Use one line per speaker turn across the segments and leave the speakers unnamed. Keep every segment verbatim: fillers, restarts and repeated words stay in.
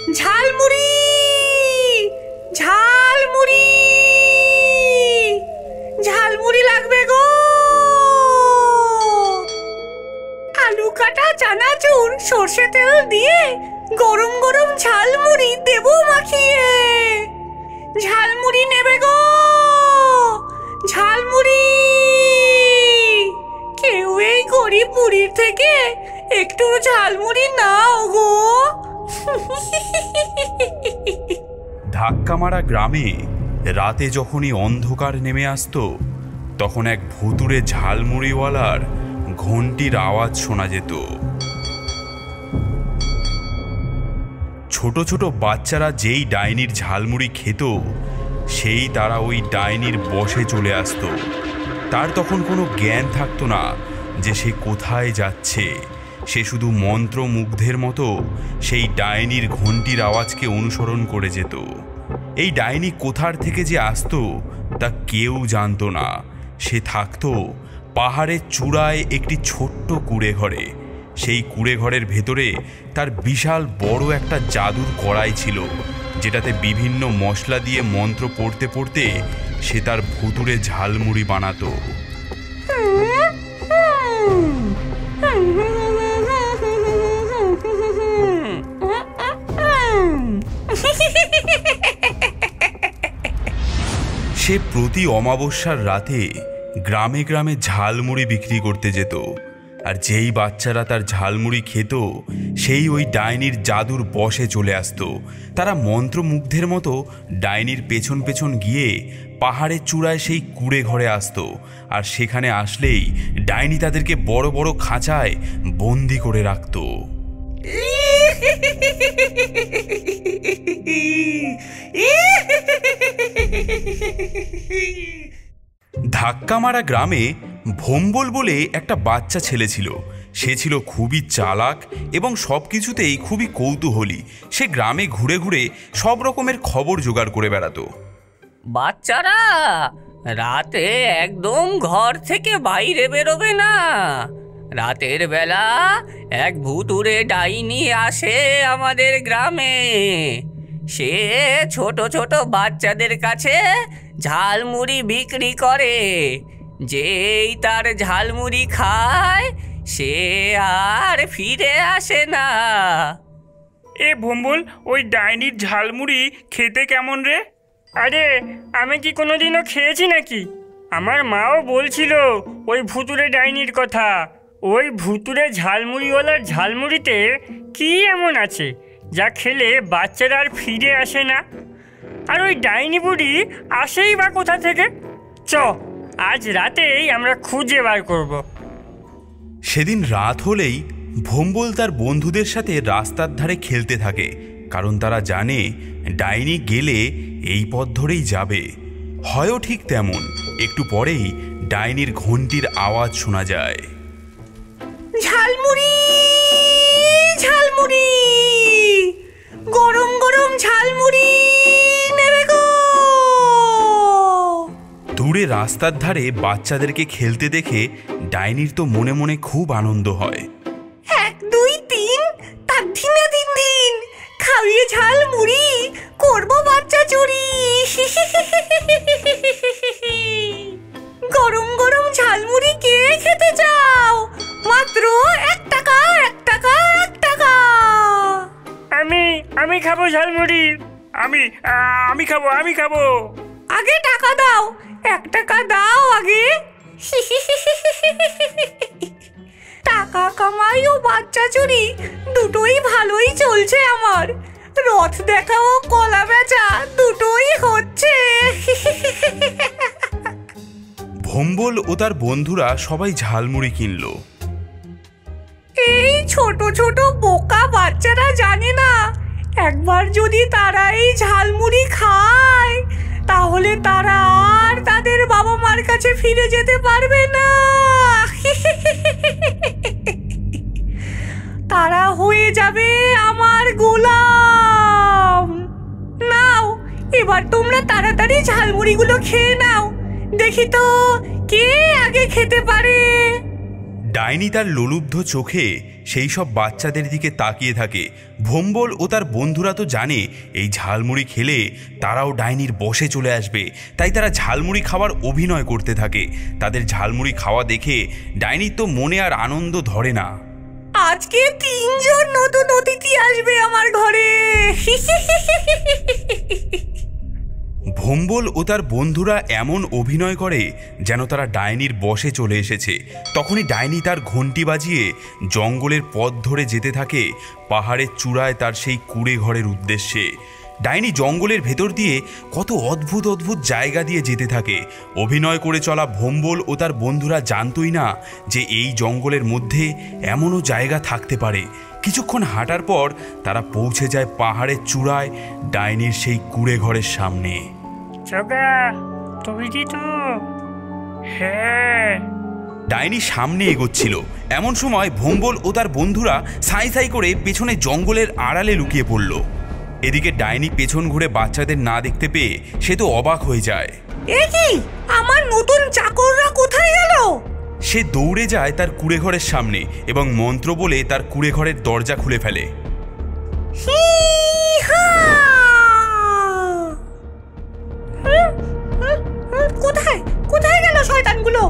ঝালমুড়ি, ঝালমুড়ি, ঝালমুড়ি লাগবে গো। আলু কাটা, চানাচুর, সর্ষে তেল দিয়ে গরম গরম ঝালমুড়ি দেবো মাখিয়ে। ঝালমুড়ি নেবে গো, ঝালমুড়ি। কেউ এই গরিব বুড়ির থেকে একটু ঝালমুড়ি নাও গো।
ধাক্কা মারা গ্রামে রাতে যখনই অন্ধকার নেমে আসতো, তখন এক ভুতুড়ে ঝালমুড়িওয়ালার ঘন্টির আওয়াজ শোনা যেত। ছোট ছোট বাচ্চারা যেই ডাইনির ঝালমুড়ি খেত, সেই তারা ওই ডাইনির বশে চলে আসতো। তার তখন কোনো জ্ঞান থাকতো না যে সে কোথায় যাচ্ছে। সে শুধু মন্ত্রমুগ্ধের মতো সেই ডাইনির ঘন্টির আওয়াজকে অনুসরণ করে যেত। এই ডাইনি কোথার থেকে যে আসতো তা কেউ জানতো না। সে থাকতো পাহাড়ের চূড়ায় একটি ছোট্ট কুঁড়ে ঘরে। সেই কুঁড়ে ঘরের ভেতরে তার বিশাল বড় একটা জাদুর কড়াই ছিল, যেটাতে বিভিন্ন মশলা দিয়ে মন্ত্র পড়তে পড়তে সে তার ভুতুড়ে ঝালমুড়ি বানাতো। সে প্রতি অমাবস্যার রাতে গ্রামে গ্রামে ঝালমুড়ি বিক্রি করতে যেত। আর যেই বাচ্চারা তার ঝালমুড়ি খেত, সেই ওই ডাইনির জাদুর বশে চলে আসতো। তারা মন্ত্রমুগ্ধের মতো ডাইনির পেছন পেছন গিয়ে পাহাড়ের চূড়ায় সেই কুঁড়ে ঘরে আসতো। আর সেখানে আসলেই ডাইনি তাদেরকে বড় বড় খাঁচায় বন্দি করে রাখত। ধাক্কা মারা গ্রামে ভম্বল বলে একটা বাচ্চা ছেলে ছিল। সে ছিল খুবই চালাক এবং সব কিছুতেই খুবই কৌতূহলী। সে গ্রামে ঘুরে ঘুরে সব রকমের খবর জোগাড় করে বেড়াতো।
বাচ্চারা রাতে একদম ঘর থেকে বাইরে বেরোবে না। রাতের বেলা এক ভুতুড়ে ডাইনি আসে আমাদের গ্রামে। সে ছোট ছোট বাচ্চাদের কাছে ঝালমুড়ি বিক্রি করে। যেই তার ঝালমুড়ি খায় সে আর ফিরে আসে না।
এ ভম্বল, ওই ডাইনির ঝালমুড়ি খেতে কেমন রে? আরে আমি কি কোনোদিনও খেয়েছি নাকি? আমার মাও বলছিল ওই ভুতুড়ে ডাইনির কথা। ওই ভুতুড়ে ঝালমুড়িওয়ালার ঝালমুড়িতে কি এমন আছে যা খেলে বাচ্চারা আর ফিরে আসে না? আর ওই ডাইনি বুড়ি আসেই বা কোথা থেকে? চ, আজ রাতেই আমরা খুঁজে বার করব।
সেদিন রাত হলেই ভম্বল তার বন্ধুদের সাথে রাস্তার ধারে খেলতে থাকে, কারণ তারা জানে ডাইনি গেলে এই পথ ধরেই যাবে। হয়ও ঠিক তেমন। একটু পরেই ডাইনির ঘন্টির আওয়াজ শোনা যায়।
ঝালমুড়ি, ঝালমুড়ি, গরম গরম ঝালমুড়ি নেবে গো।
দূরে রাস্তার ধারে বাচ্চাদেরকে খেলতে দেখে ডাইনির তো মনে মনে খুব আনন্দ হয়।
এক দুই তিন, তার দিনা দিন দিন খাইয়ে ঝালমুড়ি করবো বাচ্চা চুরি। গরম গরম ঝালমুড়ি কে খেতে চাও? মাত্র এক টাকা, এক টাকা, এক টাকা।
আমি আমি খাবো ঝালমুড়ি। আমি আমি খাবো আমি খাবো
আগে টাকা দাও, এক টাকা দাও আগে। টাকা কামাই ও বাচ্চা চুরি দুটোই ভালোই চলছে আমার। রথ দেখা ও কলা বেচা দুটোই হচ্ছে।
ভম্বল ও তার বন্ধুরা সবাই ঝালমুড়ি কিনল।
এই ছোট ছোট বোকা বাচ্চারা জানে না, একবার যদি তারা এই ঝালমুড়ি খায় তাহলে তারা আর তাদের বাবা মার কাছে ফিরে যেতে পারবে না। তারা হয়ে যাবে আমার গোলাম। নাও, এবার তোমরা তাড়াতাড়ি ঝালমুড়িগুলো খেয়ে নাও। দেখি তো কে আগে খেতে পারে।
ডাইনি তার লোলুব্ধ চোখে সেই সব বাচ্চাদের দিকে তাকিয়ে থাকে। ভোম্বল ও তার বন্ধুরা তো জানে এই ঝালমুড়ি খেলে তারাও ডাইনির বশে চলে আসবে, তাই তারা ঝালমুড়ি খাওয়ার অভিনয় করতে থাকে। তাদের ঝালমুড়ি খাওয়া দেখে ডাইনির তো মনে আর আনন্দ ধরে না।
আজকে তিনজন নতুন অতিথি আসবে আমার ঘরে।
ভোম্বল ও তার বন্ধুরা এমন অভিনয় করে যেন তারা ডাইনির বশে চলে এসেছে। তখনই ডাইনি তার ঘন্টি বাজিয়ে জঙ্গলের পথ ধরে যেতে থাকে পাহাড়ের চূড়ায় তার সেই কুঁড়ে ঘরের উদ্দেশ্যে। ডাইনি জঙ্গলের ভেতর দিয়ে কত অদ্ভুত অদ্ভুত জায়গা দিয়ে যেতে থাকে। অভিনয় করে চলা ভোম্বল ও তার বন্ধুরা জানতই না যে এই জঙ্গলের মধ্যে এমনও জায়গা থাকতে পারে। কিছুক্ষণ হাঁটার পর তারা পৌঁছে যায় পাহাড়ের চূড়ায় ডাইনির সেই কুঁড়ে ঘরের সামনে।
জগা, তৈরি তো? হ্যাঁ।
ডাইনি সামনে এগোচ্ছিল। এমন সময় ভোম্বল ও তার বন্ধুরা সাই সাই করে পেছনে জঙ্গলের আড়ালে লুকিয়ে পড়ল। এদিকে ডাইনি পেছন ঘুরে বাচ্চাদের না দেখতে পেয়ে সে তো অবাক হয়ে যায়।
এ কি, আমার নতুন চাকররা কোথায় গেল?
সে দৌড়ে যায় তার কুঁড়ে ঘরের সামনে এবং মন্ত্র বলে তার কুঁড়ে ঘরের দরজা খুলে ফেলে।
কোথায় কোথায় গেল শয়তানগুলো?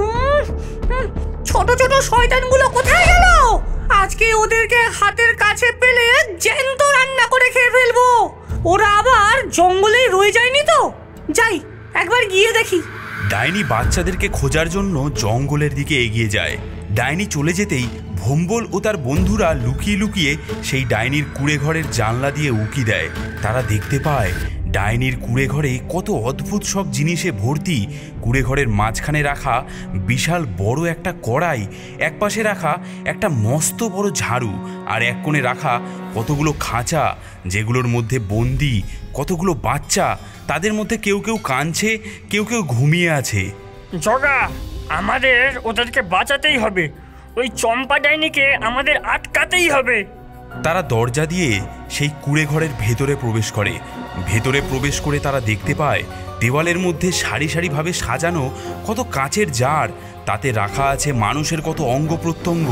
ছোট ছোট শয়তানগুলো কোথায় গেল? আজকে ওদেরকে হাতের কাছে পেলে জ্যান্ত রান্না করে খেয়ে ফেলবো। ওরা আবার জঙ্গলে রয়ে যায়নি তো? যাই, একবার গিয়ে দেখি।
ডাইনি বাচ্চাদেরকে খোঁজার জন্য জঙ্গলের দিকে এগিয়ে যায়। ডাইনি চলে যেতেই ভোম্বল ও তার বন্ধুরা লুকিয়ে লুকিয়ে সেই ডাইনির কুঁড়ে ঘরের জানলা দিয়ে উকি দেয়। তারা দেখতে পায় ডাইনির কুঁড়ে ঘরে কত অদ্ভুত সব জিনিসে ভর্তি। কুঁড়ে ঘরের মাঝখানে রাখা বিশাল বড় একটা কড়াই, একপাশে রাখা একটা মস্ত বড় ঝাড়ু, আর এক কোণে রাখা কতগুলো খাঁচা যেগুলোর মধ্যে বন্দি কতগুলো বাচ্চা। তাদের মধ্যে কেউ কেউ কাঁদছে, কেউ কেউ ঘুমিয়ে আছে।
জগা, আমাদের ওদেরকে বাঁচাতেই হবে। ওই চম্পা ডাইনিকে আমাদের আটকাতেই হবে।
তারা দরজা দিয়ে সেই কুঁড়ে ঘরের ভেতরে প্রবেশ করে। ভেতরে প্রবেশ করে তারা দেখতে পায় দেওয়ালের মধ্যে সারি সারিভাবে সাজানো কত কাঁচের জার, তাতে রাখা আছে মানুষের কত অঙ্গ প্রত্যঙ্গ।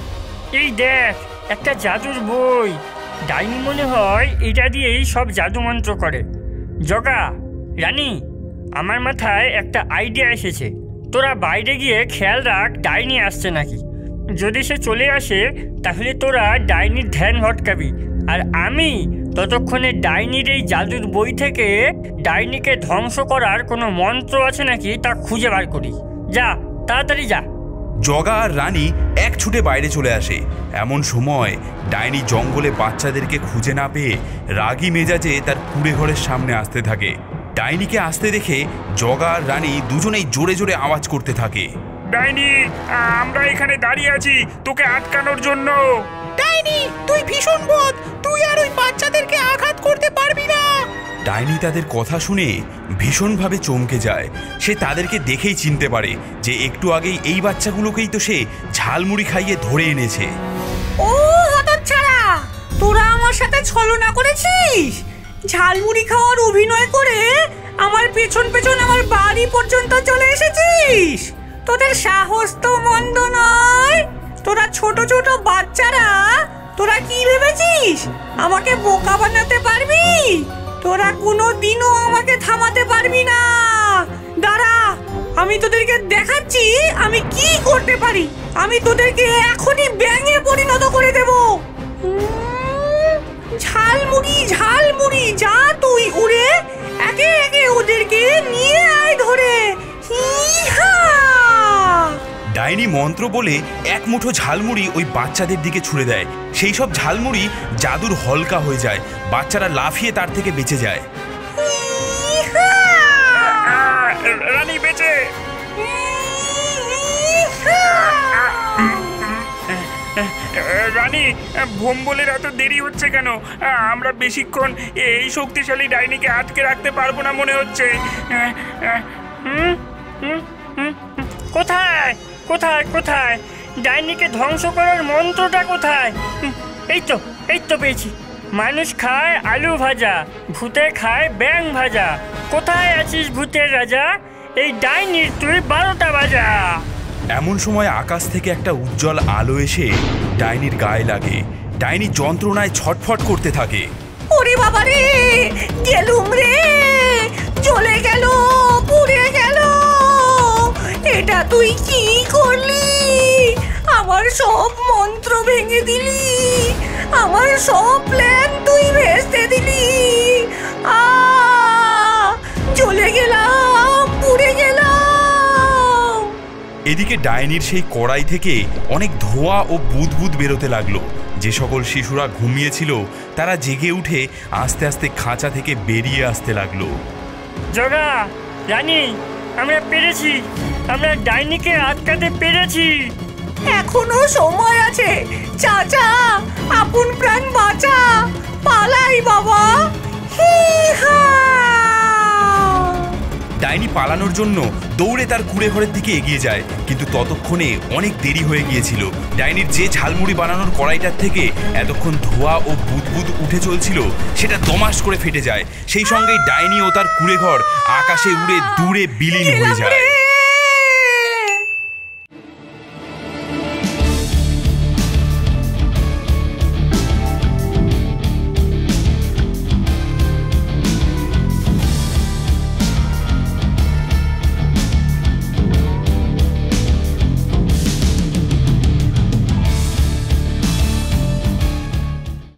এই দেখ, একটা জাদুর বই। ডাইনি মনে হয় এটা দিয়েই সব জাদু মন্ত্র করে। জগা, রানী, আমার মাথায় একটা আইডিয়া এসেছে। তোরা বাইরে গিয়ে খেয়াল রাখ ডাইনি আসছে নাকি। যদি সে চলে আসে তাহলে তোরা ডাইনির ধ্যান ভটকাবি, আর আমি ততক্ষণে ডাইনির এই জাদুর বই থেকে ডাইনিকে ধ্বংস করার কোনো মন্ত্র আছে নাকি তা খুঁজে বার করি। যা, তাড়াতাড়ি যা।
জগা আর রানী এক ছুটে বাইরে চলে আসে। এমন সময় ডাইনি জঙ্গলে বাচ্চাদেরকে খুঁজে না পেয়ে রাগী মেজাজে তার কুঁড়ে ঘরের সামনে আসতে থাকে। ডাইনিকে আসতে দেখে জগা আর রানী দুজনেই জোরে জোরে আওয়াজ করতে থাকে।
ডাইনি, আমরা এখানে দাঁড়িয়ে আছি তোকে আটকানোর জন্য।
ডাইনি, তুই ভীষণ বদ, তুই আর ওই বাচ্চাদেরকে আঘাত করতে পারবি না।
ডাইনি তাদের কথা শুনে ভীষণভাবে চমকে যায়। সে তাদেরকে দেখেই চিনতে পারে যে একটু আগেই এই বাচ্চাগুলোকেই তো সে ঝালমুড়ি খাইয়ে ধরে এনেছে।
ও হতচ্ছাড়া, তোরা আমার সাথে ছলনা করেছিস। ঝালমুড়ি খাওয়ার অভিনয় করে আমার পেছন পেছন আমার বাড়ি পর্যন্ত চলে এসেছিস। তোদের সাহস তো মন্দ নয়। তোরা ছোট ছোট বাচ্চারা, তোরা কি ভেবেছিস আমাকে বোকা বানাতে পারবি? তোরা কোনো দিনও আমাকে থামাতে পারবি না। দাঁড়া, আমি তোদেরকে দেখাচ্ছি আমি কি করতে পারি। আমি তোদেরকে এখনই ব্যাঙে পরিণত করে দেব। ঝালমুড়ি ঝালমুড়ি, যা তুই উড়ে একে একে ওদেরকে নিয়ে আয় ধরে।
ডাইনি মন্ত্র বলে এক মুঠো ঝালমুড়ি ওই বাচ্চাদের দিকে ছুঁড়ে দেয়। সেই সব ঝালমুড়ি জাদুর হলকা হয়ে যায়। বাচ্চারা লাফিয়ে তার থেকে বেঁচে যায়।
রানী বেঁচে। রানী, ভোম্বলের এত দেরি হচ্ছে কেন? আমরা বেশিক্ষণ এই শক্তিশালী ডাইনিকে আটকে রাখতে পারবো না মনে হচ্ছে। কোথায় কোথায় কোথায় ডাইনিকে ধ্বংস করার মন্ত্রটা কোথায়? এই তো এই তো পেয়েছি। মানুষ খায় আলু ভাজা, ভূতে খায় ব্যাং ভাজা। কোথায় আছিস ভূতের রাজা? এই ডাইনির তুই বারোটা বাজা।
এমন সময় আকাশ থেকে একটা উজ্জ্বল আলো এসে ডাইনির গায়ে লাগে। ডাইনি যন্ত্রণায় ছটফট করতে থাকে।
ওরে বাবা রে, গেলুম রে, চলে গেল, পুড়ে গেল। এটা তুই কি করলি? আমার সব মন্ত্র ভেঙে দিলি, আমার সব প্ল্যান তুই ভেস্তে দিলি। আ চলে গেলাম, পুড়ে গেলাম।
এদিকে ডাইনির সেই কড়াই থেকে অনেক ধোঁয়া ও বুদবুদ বেরোতে লাগলো। যে সকল শিশুরা ঘুমিয়েছিল তারা জেগে উঠে আস্তে আস্তে খাঁচা থেকে বেরিয়ে আসতে লাগলো।
জগা, রানী, আমরা পেরেছি, আমরা ডাইনিকে আটকাতে পেরেছি।
এখনো সময় আছে, চাচা, আপন প্রাণ বাঁচা, পালাই বাবা। হি হা।
ডাইনি পালানোর জন্য দৌড়ে তার কুঁড়ে ঘরের দিকে এগিয়ে যায়, কিন্তু ততক্ষণে অনেক দেরি হয়ে গিয়েছিল। ডাইনির যে ঝালমুড়ি বানানোর কড়াইটার থেকে এতক্ষণ ধোঁয়া ও বুদবুদ উঠে চলছিল সেটা দমাস করে ফেটে যায়। সেই সঙ্গেই ডাইনি ও তার কুঁড়ে ঘর আকাশে উড়ে দূরে বিলীন হয়ে যায়।